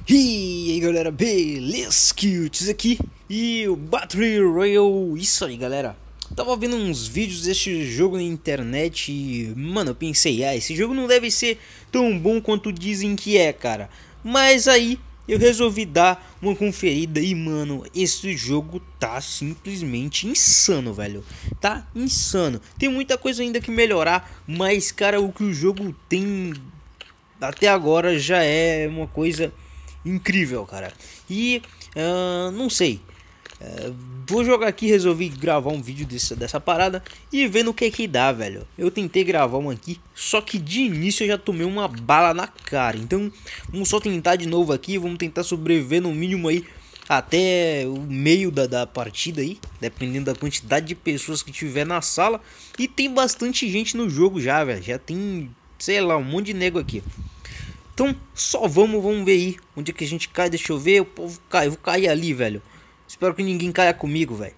E aí galera, beleza? Cutes aqui e o Battle Royale. Isso aí galera, tava vendo uns vídeos desse jogo na internet e mano, eu pensei, esse jogo não deve ser tão bom quanto dizem que é, cara. Mas aí eu resolvi dar uma conferida e mano, esse jogo tá simplesmente insano, velho. Tá insano, tem muita coisa ainda que melhorar, mas cara, o que o jogo tem até agora já é uma coisa incrível, cara. E não sei, vou jogar aqui, resolvi gravar um vídeo dessa parada e ver no que dá, velho. Eu tentei gravar um aqui, só que de início eu já tomei uma bala na cara. Então vamos só tentar de novo aqui, vamos tentar sobreviver no mínimo aí até o meio da partida aí, dependendo da quantidade de pessoas que tiver na sala. E tem bastante gente no jogo já, velho. Já tem, sei lá, um monte de nego aqui. Então só vamos ver aí onde é que a gente cai. Deixa eu ver, o povo cai, eu vou cair ali, velho. Espero que ninguém caia comigo, velho.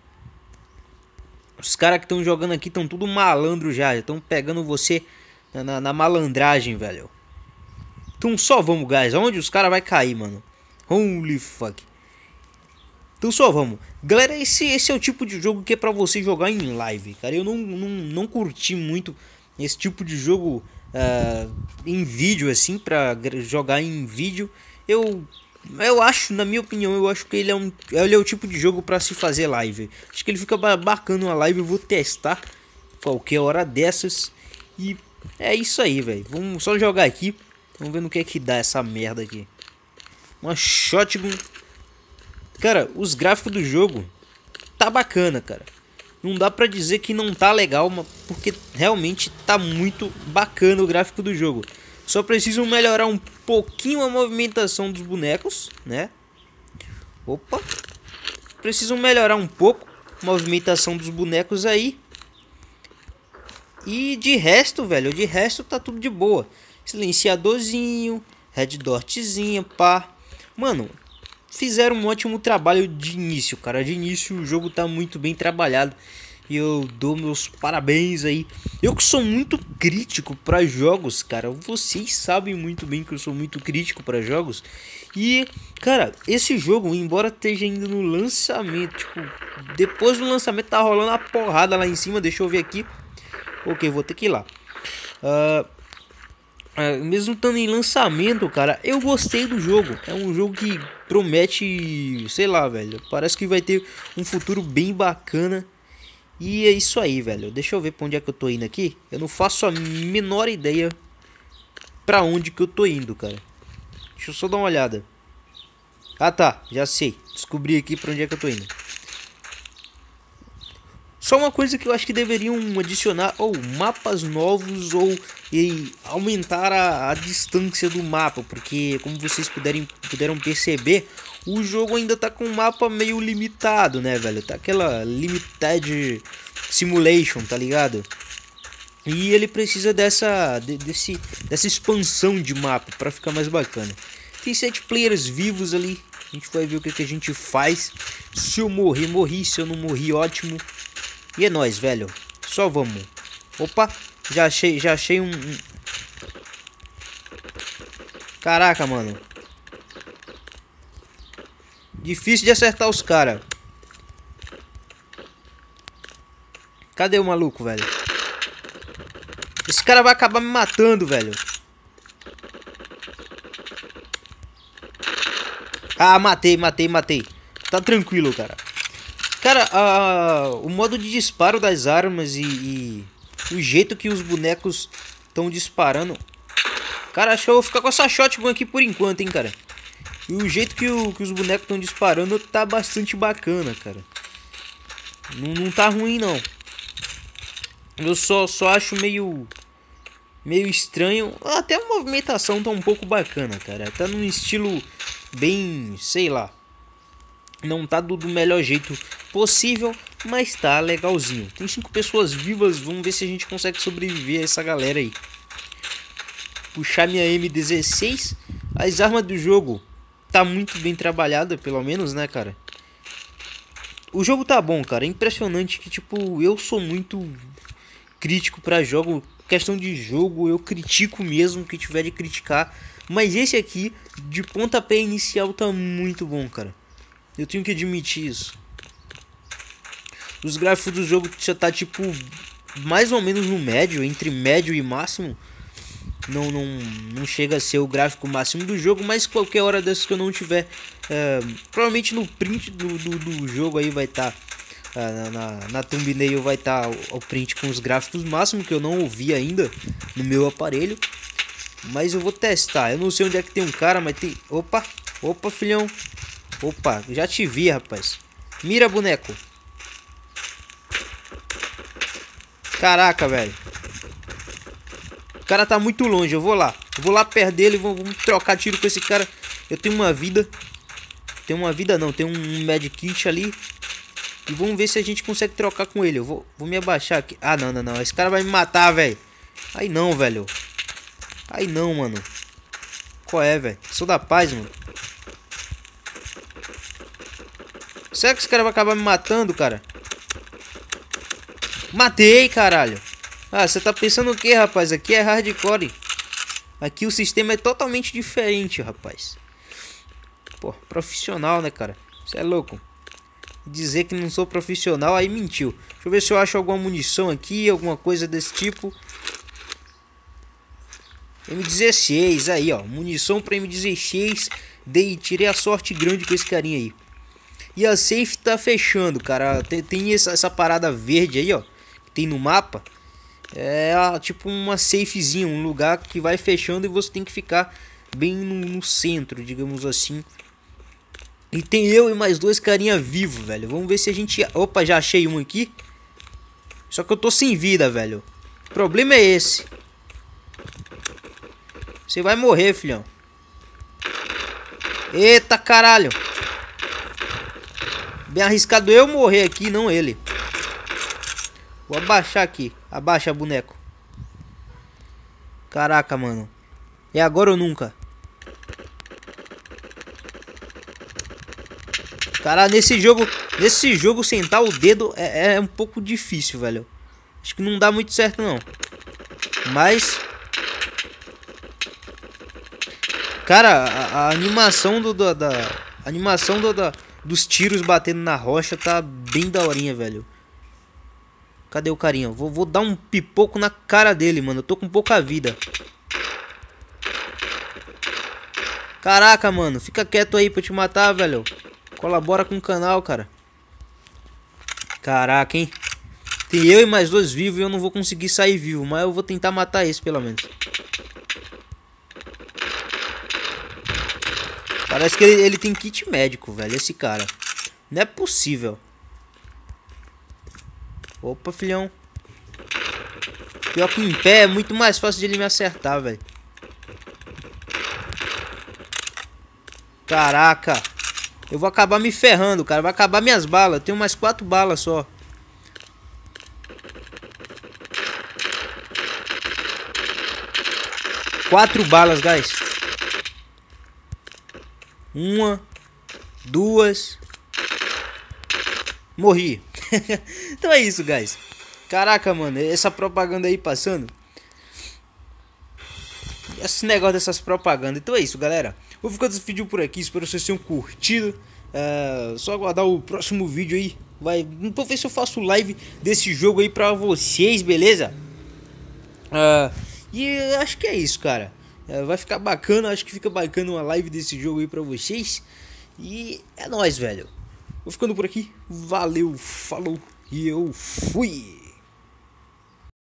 Os caras que estão jogando aqui estão tudo malandro já estão pegando você na malandragem, velho. Então só vamos, guys. Aonde os caras vai cair, mano? Holy fuck. Então só vamos. Galera, esse é o tipo de jogo que é pra você jogar em live, cara. Eu não curti muito esse tipo de jogo em vídeo, assim, pra jogar em vídeo. Eu acho, na minha opinião, eu acho que ele é o tipo de jogo pra se fazer live. Acho que ele fica bacana na live. Eu vou testar qualquer hora dessas. E é isso aí, velho. Vamos só jogar aqui. Vamos ver no que dá essa merda aqui. Uma shotgun. Cara, os gráficos do jogo tá bacana, cara. Não dá pra dizer que não tá legal, porque realmente tá muito bacana o gráfico do jogo. Só precisam melhorar um pouquinho a movimentação dos bonecos, né? Opa! Precisam melhorar um pouco a movimentação dos bonecos aí. E de resto, velho, de resto tá tudo de boa. Silenciadorzinho, red dotzinha, pá. Mano, fizeram um ótimo trabalho de início, cara. De início o jogo tá muito bem trabalhado. E eu dou meus parabéns aí. Eu que sou muito crítico para jogos, cara. Vocês sabem muito bem que eu sou muito crítico para jogos. E, cara, esse jogo, embora esteja ainda no lançamento, tipo, depois do lançamento tá rolando a porrada lá em cima. Deixa eu ver aqui. Ok, vou ter que ir lá. Mesmo estando em lançamento, cara, eu gostei do jogo. É um jogo que promete, sei lá, velho. Parece que vai ter um futuro bem bacana. E é isso aí, velho. Deixa eu ver pra onde é que eu tô indo aqui. Eu não faço a menor ideia pra onde que eu tô indo, cara. Deixa eu só dar uma olhada. Ah, tá. Já sei. Descobri aqui pra onde é que eu tô indo. Só uma coisa que eu acho que deveriam adicionar ou mapas novos ou aumentar a distância do mapa, porque como vocês puderam perceber, o jogo ainda tá com um mapa meio limitado, né, velho? Tá aquela limited simulation, tá ligado? E ele precisa dessa expansão de mapa para ficar mais bacana. Tem 7 players vivos ali. A gente vai ver o que a gente faz. Se eu morrer, morri. Se eu não morri, ótimo. E é nóis, velho. Só vamos. Opa, já achei um... Caraca, mano. Difícil de acertar os caras. Cadê o maluco, velho? Esse cara vai acabar me matando, velho. Ah, matei. Tá tranquilo, cara. Cara, o modo de disparo das armas e o jeito que os bonecos estão disparando. Cara, acho que eu vou ficar com essa shotgun aqui por enquanto, hein, cara. E o jeito que os bonecos estão disparando tá bastante bacana, cara. Não tá ruim, não. Eu só acho meio estranho. Até a movimentação tá um pouco bacana, cara. Tá num estilo bem, sei lá. Não tá do melhor jeito possível, mas tá legalzinho. Tem 5 pessoas vivas, vamos ver se a gente consegue sobreviver a essa galera aí. Puxar minha M16. As armas do jogo tá muito bem trabalhada, pelo menos, né, cara? O jogo tá bom, cara. É impressionante que, tipo, eu sou muito crítico pra jogo. Questão de jogo, eu critico mesmo, que tiver de criticar. Mas esse aqui, de pontapé inicial, tá muito bom, cara. Eu tenho que admitir isso. Os gráficos do jogo já tá tipo mais ou menos no médio, entre médio e máximo. Não chega a ser o gráfico máximo do jogo, mas qualquer hora dessas que eu não tiver, provavelmente no print do jogo aí vai estar, na thumbnail vai estar o print com os gráficos máximos, que eu não ouvi ainda no meu aparelho. Mas eu vou testar, eu não sei onde é que tem um cara, mas tem... Opa, filhão. Opa, já te vi, rapaz. Mira, boneco. Caraca, velho. O cara tá muito longe, eu vou lá perto dele, vamos trocar tiro com esse cara. Eu tenho uma vida. Tem um medkit ali. E vamos ver se a gente consegue trocar com ele. Eu vou me abaixar aqui. Ah, não. Esse cara vai me matar, velho. Aí não, velho. Aí não, mano. Qual é, velho? Sou da paz, mano. Será que esse cara vai acabar me matando, cara? Matei, caralho. Ah, você tá pensando o que, rapaz? Aqui é hardcore. Aqui o sistema é totalmente diferente, rapaz. Pô, profissional, né, cara? Você é louco. Dizer que não sou profissional, aí mentiu. Deixa eu ver se eu acho alguma munição aqui, alguma coisa desse tipo. M16, aí ó, munição pra M16. Tirei a sorte grande com esse carinha aí. E a safe tá fechando, cara. Tem essa parada verde aí, ó, que tem no mapa. É tipo uma safezinha, um lugar que vai fechando e você tem que ficar bem no centro, digamos assim. E tem eu e mais dois carinha vivo, velho. Vamos ver se a gente... Opa, já achei um aqui. Só que eu tô sem vida, velho. O problema é esse. Você vai morrer, filhão. Eita, caralho. Bem arriscado eu morrer aqui, não ele. Vou abaixar aqui. Abaixa, boneco. Caraca, mano. É agora ou nunca? Cara, nesse jogo sentar o dedo é um pouco difícil, velho. Acho que não dá muito certo, não. Mas... Cara, a animação dos tiros batendo na rocha tá bem daorinha, velho. Cadê o carinha? Vou dar um pipoco na cara dele, mano. Eu tô com pouca vida. Caraca, mano. Fica quieto aí pra eu te matar, velho. Colabora com o canal, cara. Caraca, hein. Tem eu e mais dois vivos e eu não vou conseguir sair vivo. Mas eu vou tentar matar esse, pelo menos. Parece que ele tem kit médico, velho. Esse cara. Não é possível. Opa, filhão. Pior que em pé é muito mais fácil de ele me acertar, velho. Caraca. Eu vou acabar me ferrando, cara. Vai acabar minhas balas. Eu tenho mais 4 balas só. Quatro balas, guys. 1, 2. Morri. Então é isso, guys. Caraca, mano, essa propaganda aí passando. Esse negócio dessas propagandas. Então é isso, galera. Vou ficar esse vídeo por aqui. Espero que vocês tenham curtido. Só aguardar o próximo vídeo aí. Vou ver se eu faço live desse jogo aí pra vocês, beleza? E acho que é isso, cara. Vai ficar bacana. Acho que fica bacana uma live desse jogo aí pra vocês. E é nóis, velho. Vou ficando por aqui. Valeu, falou e eu fui.